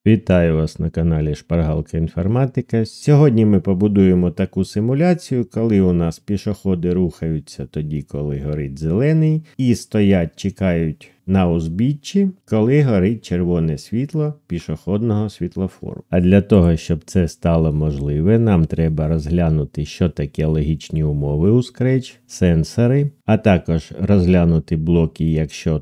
Вітаю вас на каналі Шпаргалка Інформатика. Сьогодні ми побудуємо таку симуляцію, коли у нас пішоходи рухаються тоді, коли горить зелений, і стоять, чекають на узбіччі, коли горить червоне світло пішохідного світлофору. А для того, щоб це стало можливе, нам треба розглянути, що таке логічні умови у Scratch, сенсори, а також розглянути блоки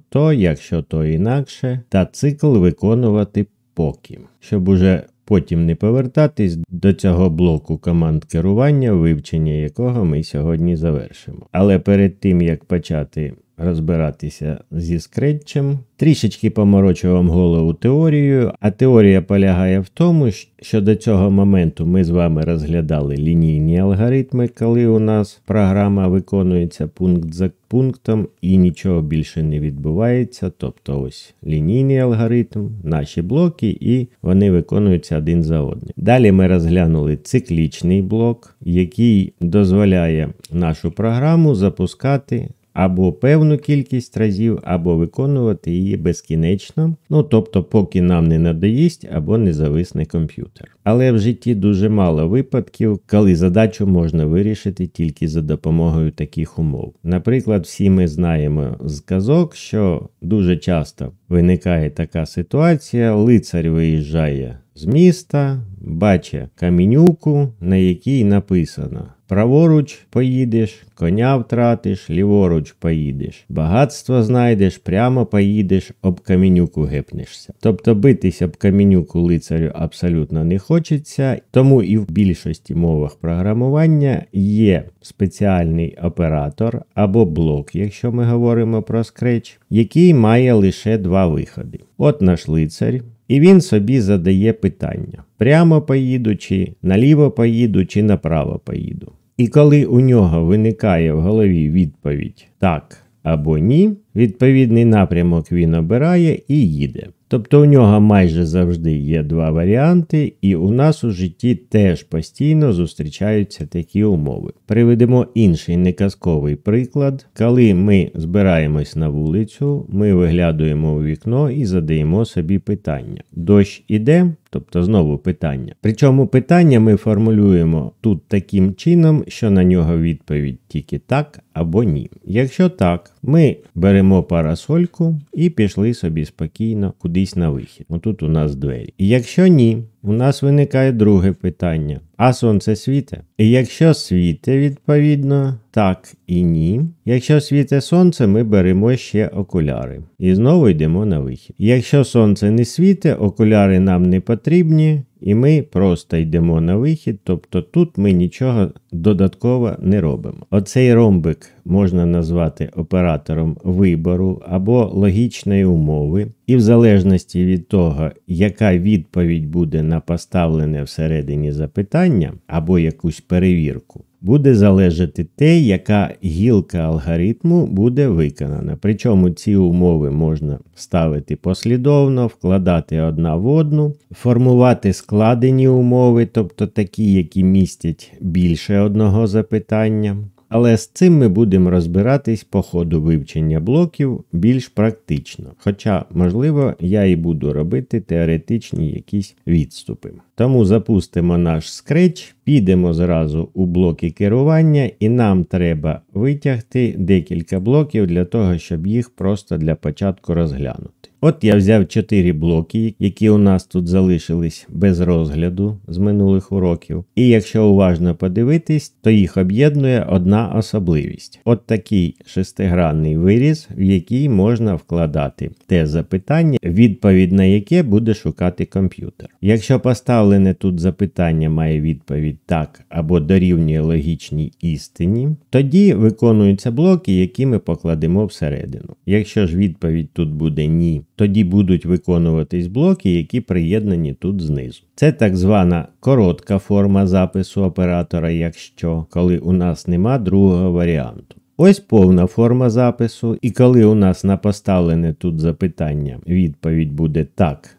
якщо то інакше, та цикл виконувати поки, щоб уже потім не повертатись до цього блоку команд керування, вивчення якого ми сьогодні завершимо. Але перед тим, як почати розбиратися зі скретчем, трішечки поморочу вам голову теорією, а теорія полягає в тому, що до цього моменту ми з вами розглядали лінійні алгоритми, коли у нас програма виконується пункт за пунктом і нічого більше не відбувається, тобто ось лінійний алгоритм, наші блоки і вони виконуються один за одним. Далі ми розглянули циклічний блок, який дозволяє нашу програму запускати або певну кількість разів, або виконувати її безкінечно, тобто поки нам не надоїсть або не зависне комп'ютер. Але в житті дуже мало випадків, коли задачу можна вирішити тільки за допомогою таких умов. Наприклад, всі ми знаємо з казок, що дуже часто виникає така ситуація, лицар виїжджає з міста, бачить камінюку, на якій написано: праворуч поїдеш, коня втратиш, ліворуч поїдеш, багатство знайдеш, прямо поїдеш, об камінюку гепнешся. Тобто битись об камінюку лицарю абсолютно не хочеться, тому і в більшості мовах програмування є спеціальний оператор або блок, якщо ми говоримо про Scratch, який має лише два виходи. От наш лицар. І він собі задає питання: прямо поїду, чи наліво поїду, чи направо поїду. І коли у нього виникає в голові відповідь «так» або «ні», відповідний напрямок він обирає і їде. Тобто у нього майже завжди є два варіанти, і у нас у житті теж постійно зустрічаються такі умови. Приведемо інший неказковий приклад. Коли ми збираємось на вулицю, ми виглядуємо у вікно і задаємо собі питання: дощ іде? Тобто знову питання. Причому питання ми формулюємо тут таким чином, що на нього відповідь тільки так або ні. Якщо так, ми беремо парасольку і пішли собі спокійно кудись на вихід. Отут у нас двері. І якщо ні, у нас виникає друге питання: а сонце світе? І якщо світе, відповідно, так і ні. Якщо світе сонце, ми беремо ще окуляри. І знову йдемо на вихід. Якщо сонце не світе, окуляри нам не потрібні, і ми просто йдемо на вихід, тобто тут ми нічого додатково не робимо. Оцей ромбик можна назвати оператором вибору або логічної умови, і в залежності від того, яка відповідь буде на поставлене всередині запитання або якусь перевірку, буде залежати те, яка гілка алгоритму буде виконана. Причому ці умови можна ставити послідовно, вкладати одна в одну, формувати складені умови, тобто такі, які містять більше одного запитання. Але з цим ми будемо розбиратись по ходу вивчення блоків більш практично. Хоча, можливо, я і буду робити теоретичні якісь відступи. Тому запустимо наш Scratch, підемо зразу у блоки керування, і нам треба витягти декілька блоків для того, щоб їх просто для початку розглянути. От я взяв 4 блоки, які у нас тут залишились без розгляду з минулих уроків. І якщо уважно подивитись, то їх об'єднує одна особливість. От такий шестигранний виріз, в який можна вкладати те запитання, відповідь на яке буде шукати комп'ютер. Якщо поставлене тут запитання має відповідь «так» або дорівнює логічній істині, тоді виконуються блоки, які ми покладемо всередину. Якщо ж відповідь тут буде «ні», тоді будуть виконуватись блоки, які приєднані тут знизу. Це так звана коротка форма запису оператора «якщо», коли у нас нема другого варіанту. Ось повна форма запису, і коли у нас на поставлене тут запитання відповідь буде «так»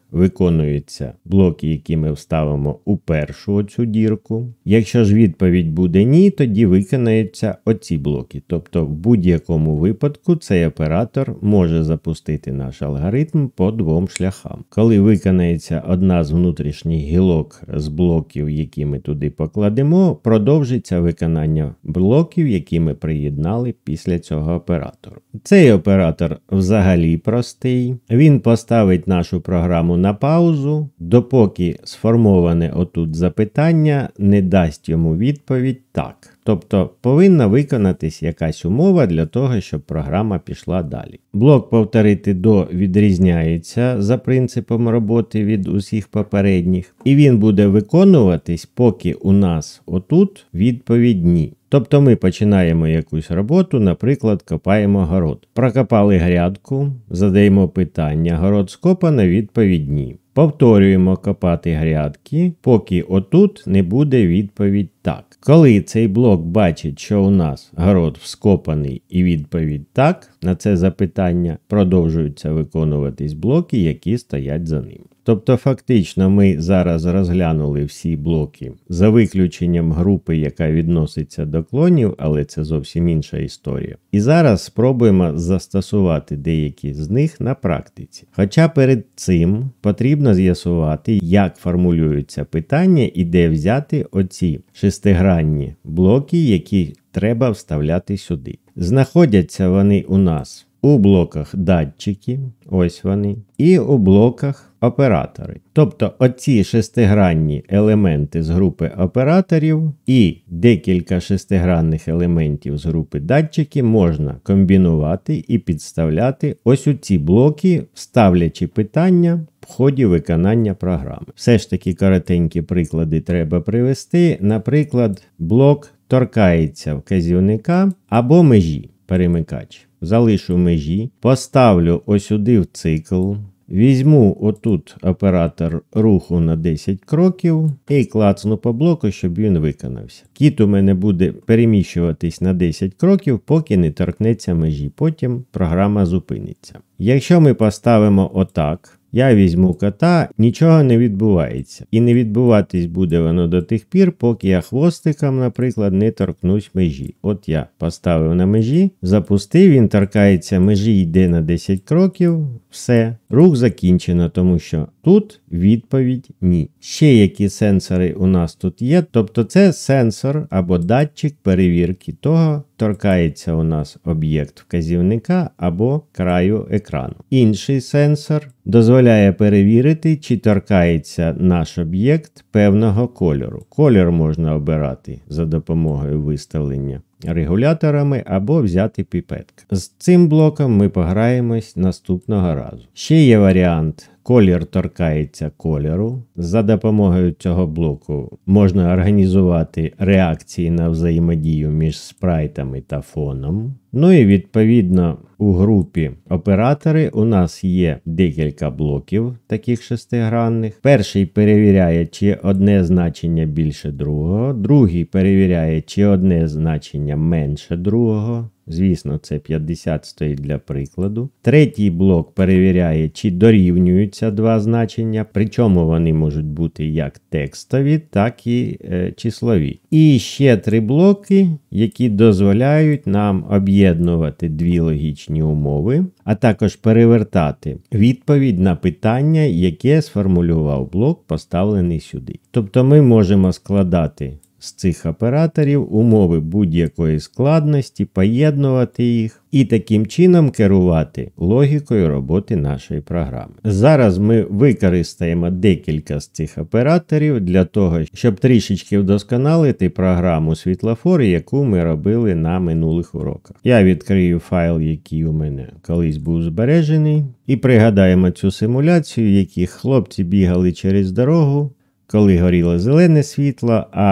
виконуються блоки, які ми вставимо у першу оцю дірку. Якщо ж відповідь буде ні, тоді виконаються оці блоки. Тобто в будь-якому випадку цей оператор може запустити наш алгоритм по двом шляхам. Коли виконається одна з внутрішніх гілок з блоків, які ми туди покладемо, продовжиться виконання блоків, які ми приєднали після цього оператору. Цей оператор взагалі простий. Він поставить нашу програму на паузу, допоки сформоване отут запитання не дасть йому відповідь «так». Тобто повинна виконатись якась умова для того, щоб програма пішла далі. Блок повторити до відрізняється за принципом роботи від усіх попередніх. І він буде виконуватись, поки у нас отут відповідь ні. Тобто ми починаємо якусь роботу, наприклад, копаємо город. Прокопали грядку, задаємо питання, город скопано, відповідь ні. Повторюємо копати грядки, поки отут не буде відповідь «так». Коли цей блок бачить, що у нас город вскопаний і відповідь «так», на це запитання продовжуються виконуватись блоки, які стоять за ним. Тобто фактично ми зараз розглянули всі блоки за виключенням групи, яка відноситься до клонів, але це зовсім інша історія. І зараз спробуємо застосувати деякі з них на практиці. Хоча перед цим потрібно з'ясувати, як формулюються питання і де взяти оці шестигранні блоки, які треба вставляти сюди. Знаходяться вони у нас у блоках датчики, ось вони, і у блоках оператори. Тобто оці шестигранні елементи з групи операторів і декілька шестигранних елементів з групи датчики можна комбінувати і підставляти ось у ці блоки, ставлячи питання в ході виконання програми. Все ж таки коротенькі приклади треба привести. Наприклад, блок торкається вказівника або межі, перемикач. Залишу межі, поставлю ось сюди в цикл, візьму отут оператор руху на 10 кроків і клацну по блоку, щоб він виконався. Кіт у мене буде переміщуватись на 10 кроків, поки не торкнеться межі, потім програма зупиниться. Якщо ми поставимо отак, я візьму кота, нічого не відбувається. І не відбуватись буде воно до тих пір, поки я хвостиком, наприклад, не торкнусь межі. От я поставив на межі, запустив, він торкається межі, йде на 10 кроків, все. Рух закінчено, тому що тут відповідь ні. Ще які сенсори у нас тут є, тобто це сенсор або датчик перевірки того, торкається у нас об'єкт вказівника або краю екрану. Інший сенсор дозволяє перевірити, чи торкається наш об'єкт певного кольору. Колір можна обирати за допомогою виставлення регуляторами або взяти піпетку. З цим блоком ми пограємось наступного разу. Ще є варіант. Колір торкається кольору. За допомогою цього блоку можна організувати реакції на взаємодію між спрайтами та фоном. Ну і відповідно у групі оператори у нас є декілька блоків таких шестигранних. Перший перевіряє, чи одне значення більше другого. Другий перевіряє, чи одне значення менше другого. Звісно, це 50 стоїть для прикладу. Третій блок перевіряє, чи дорівнюються два значення, причому вони можуть бути як текстові, так і числові. І ще три блоки, які дозволяють нам об'єднувати дві логічні умови, а також перевертати відповідь на питання, яке сформулював блок, поставлений сюди. Тобто ми можемо складати з цих операторів умови будь-якої складності, поєднувати їх і таким чином керувати логікою роботи нашої програми. Зараз ми використаємо декілька з цих операторів для того, щоб трішечки вдосконалити програму світлофор, яку ми робили на минулих уроках. Я відкрию файл, який у мене колись був збережений, і пригадаємо цю симуляцію, в якій хлопці бігали через дорогу, коли горіло зелене світло, а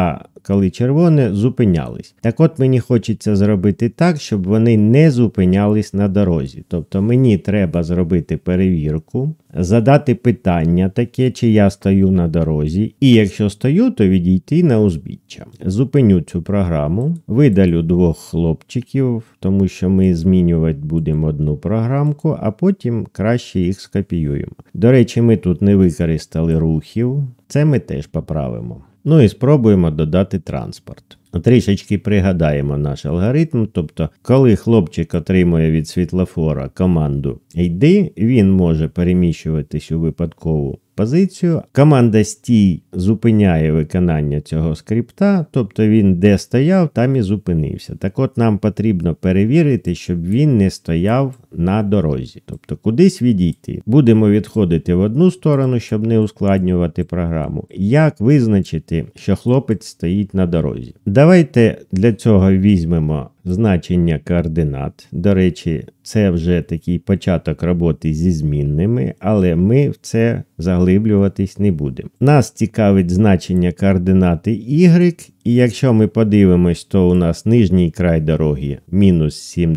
коли червоне, зупинялись. Так от мені хочеться зробити так, щоб вони не зупинялись на дорозі. Тобто мені треба зробити перевірку, задати питання таке, чи я стою на дорозі, і якщо стою, то відійти на узбіччя. Зупиню цю програму, видалю 2 хлопчиків, тому що ми змінювати будемо одну програмку, а потім краще їх скопіюємо. До речі, ми тут не використали рухів, це ми теж поправимо. Ну і спробуємо додати транспорт. Трішечки пригадаємо наш алгоритм, тобто коли хлопчик отримує від світлофора команду «Йди», він може переміщуватись у випадкову позицію. Команда «Стій» зупиняє виконання цього скрипта, тобто він де стояв, там і зупинився. Так от нам потрібно перевірити, щоб він не стояв на дорозі, тобто кудись відійти. Будемо відходити в одну сторону, щоб не ускладнювати програму. Як визначити, що хлопець стоїть на дорозі? Давайте для цього візьмемо значення координат. До речі, це вже такий початок роботи зі змінними, але ми в це заглиблюватись не будемо. Нас цікавить значення координати y, і якщо ми подивимось, то у нас нижній край дороги мінус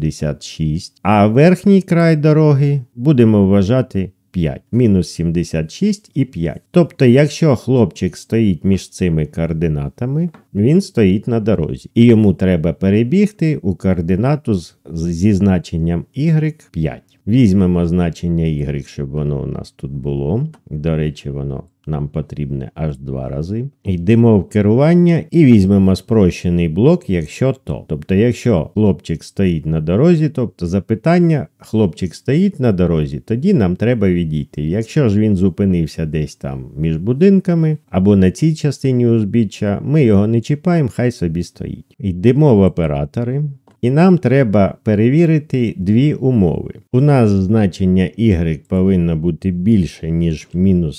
76, а верхній край дороги будемо вважати 5. Мінус 76 і 5. Тобто, якщо хлопчик стоїть між цими координатами, він стоїть на дорозі. І йому треба перебігти у координату зі значенням y 5. Візьмемо значення y, щоб воно у нас тут було. До речі, воно нам потрібне аж 2 рази. Йдемо в керування і візьмемо спрощений блок, якщо то. Тобто, якщо хлопчик стоїть на дорозі, тобто запитання, хлопчик стоїть на дорозі, тоді нам треба відійти. Якщо ж він зупинився десь там між будинками або на цій частині узбіччя, ми його не чіпаємо, хай собі стоїть. Йдемо в оператори. І нам треба перевірити 2 умови. У нас значення y повинно бути більше, ніж мінус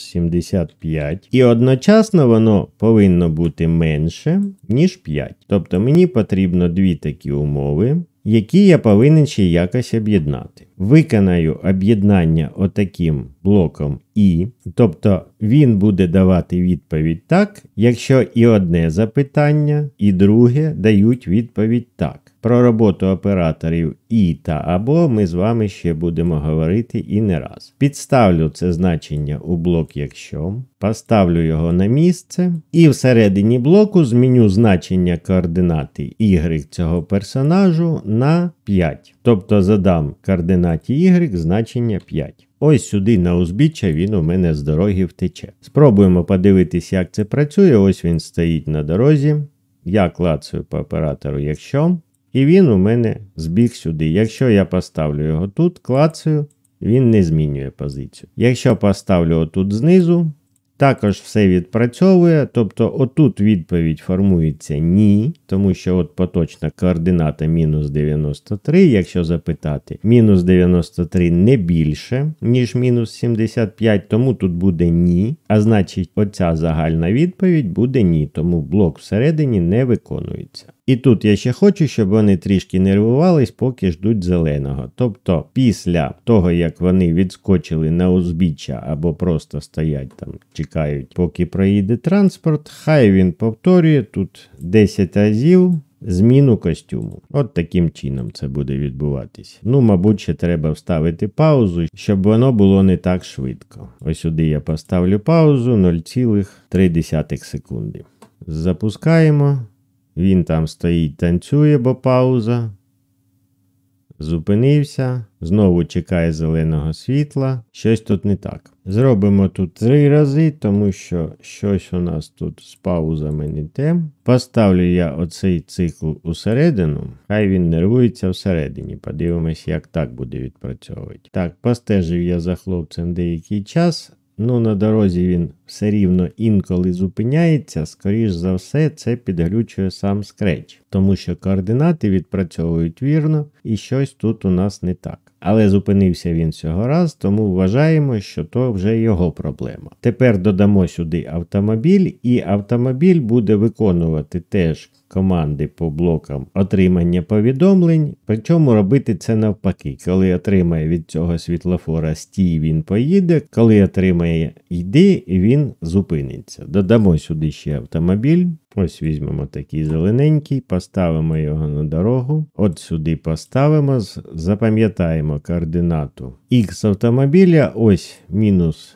75, і одночасно воно повинно бути менше, ніж 5. Тобто мені потрібно 2 такі умови, які я повинен ще якось об'єднати. Виконаю об'єднання отаким блоком «і», тобто він буде давати відповідь «так», якщо і одне запитання, і друге дають відповідь «так». Про роботу операторів «і» та «або» ми з вами ще будемо говорити і не раз. Підставлю це значення у блок «якщо», поставлю його на місце і всередині блоку зміню значення координати y цього персонажу на 5. Тобто задам координаті y значення 5. Ось сюди на узбіччя він у мене з дороги втече. Спробуємо подивитись, як це працює. Ось він стоїть на дорозі. Я клацаю по оператору «якщо». І він у мене збіг сюди. Якщо я поставлю його тут, клацаю, він не змінює позицію. Якщо поставлю отут знизу, також все відпрацьовує, тобто отут відповідь формується «ні», тому що от поточна координата мінус 93, якщо запитати, мінус 93 не більше, ніж мінус 75, тому тут буде «ні», а значить оця загальна відповідь буде «ні», тому блок всередині не виконується. І тут я ще хочу, щоб вони трішки нервувались, поки ждуть зеленого. Тобто після того, як вони відскочили на узбіччя або просто стоять там, чекають, поки проїде транспорт, хай він повторює тут 10 разів зміну костюму. От таким чином це буде відбуватись. Ну, мабуть, ще треба вставити паузу, щоб воно було не так швидко. Ось сюди я поставлю паузу 0,3 секунди. Запускаємо. Він там стоїть, танцює, бо пауза. Зупинився. Знову чекає зеленого світла. Щось тут не так. Зробимо тут 3 рази, тому що щось у нас тут з паузами не те. Поставлю я оцей цикл усередину. Хай він нервується всередині. Подивимось, як так буде відпрацьовувати. Так, постежив я за хлопцем деякий час. Ну, на дорозі він все рівно інколи зупиняється, скоріш за все, це підглючує сам Scratch, тому що координати відпрацьовують вірно і щось тут у нас не так. Але зупинився він цього раз, тому вважаємо, що то вже його проблема. Тепер додамо сюди автомобіль, і автомобіль буде виконувати теж команди по блокам отримання повідомлень, причому робити це навпаки. Коли отримає від цього світлофора «стій», він поїде, коли отримає «йди», він зупиниться. Додамо сюди ще автомобіль. Ось візьмемо такий зелененький, поставимо його на дорогу. От сюди поставимо, запам'ятаємо координату X автомобіля, ось мінус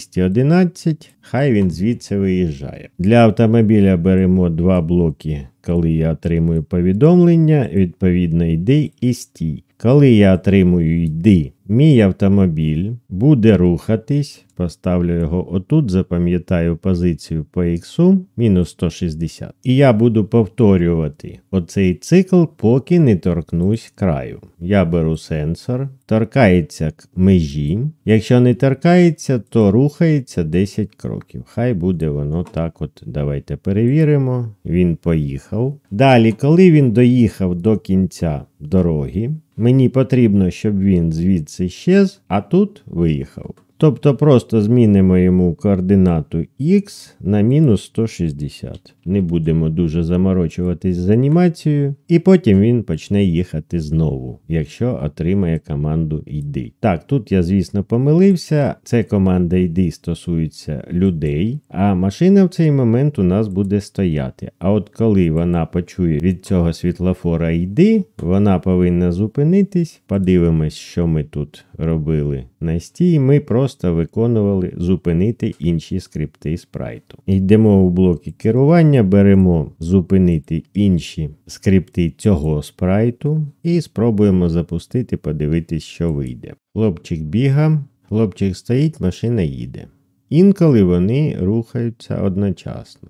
211, хай він звідси виїжджає. Для автомобіля беремо два блоки, коли я отримую повідомлення, відповідно йди і стій. Коли я отримую йди, мій автомобіль буде рухатись, поставлю його отут, запам'ятаю позицію по X, мінус 160. І я буду повторювати оцей цикл, поки не торкнусь краю. Я беру сенсор, торкається к межі. Якщо не торкається, то рухається 10 кроків. Хай буде воно так от. Давайте перевіримо. Він поїхав. Далі, коли він доїхав до кінця дороги, мені потрібно, щоб він звідси щез, а тут виїхав. Тобто просто змінимо йому координату X на мінус 160. Не будемо дуже заморочуватись з анімацією. І потім він почне їхати знову, якщо отримає команду «Йди». Так, тут я, звісно, помилився. Це команда «Йди» стосується людей, а машина в цей момент у нас буде стояти. А от коли вона почує від цього світлофора «Йди», вона повинна зупинитись. Подивимось, що ми тут робили на стій. Ми просто виконували зупинити інші скрипти спрайту. Йдемо у блоки керування, беремо зупинити інші скрипти цього спрайту і спробуємо запустити, подивитись, що вийде. Хлопчик бігає, хлопчик стоїть, машина їде. Інколи вони рухаються одночасно.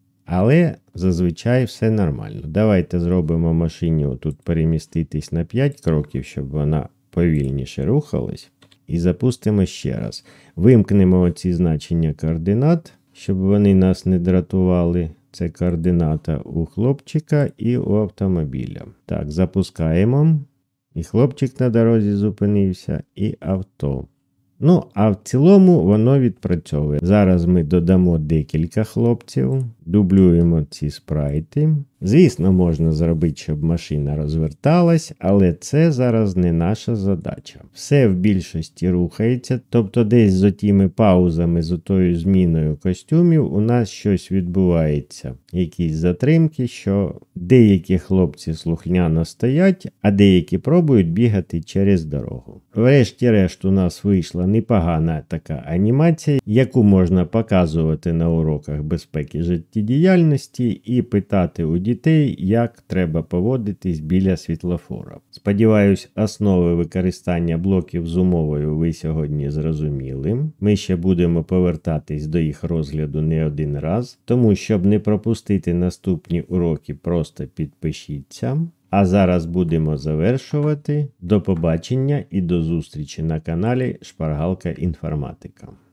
Але зазвичай все нормально. Давайте зробимо машині отут переміститись на 5 кроків, щоб вона повільніше рухалась. І запустимо ще раз. Вимкнемо оці значення координат, щоб вони нас не дратували. Це координата у хлопчика і у автомобіля. Так, запускаємо. І хлопчик на дорозі зупинився, і авто. Ну, а в цілому воно відпрацьовує. Зараз ми додамо декілька хлопців, дублюємо ці спрайти. Звісно, можна зробити, щоб машина розверталась, але це зараз не наша задача. Все в більшості рухається, тобто десь з отими паузами, з отою зміною костюмів у нас щось відбувається. Якісь затримки, що деякі хлопці слухняно стоять, а деякі пробують бігати через дорогу. Врешті-решт у нас вийшла непогана така анімація, яку можна показувати на уроках безпеки життєдіяльності і питати у дітей, як треба поводитись біля світлофора. Сподіваюсь, основи використання блоків з умовою ви сьогодні зрозуміли. Ми ще будемо повертатись до їх розгляду не один раз, тому щоб не пропустити наступні уроки, просто підпишіться. А зараз будемо завершувати. До побачення і до зустрічі на каналі Шпаргалка Інформатика.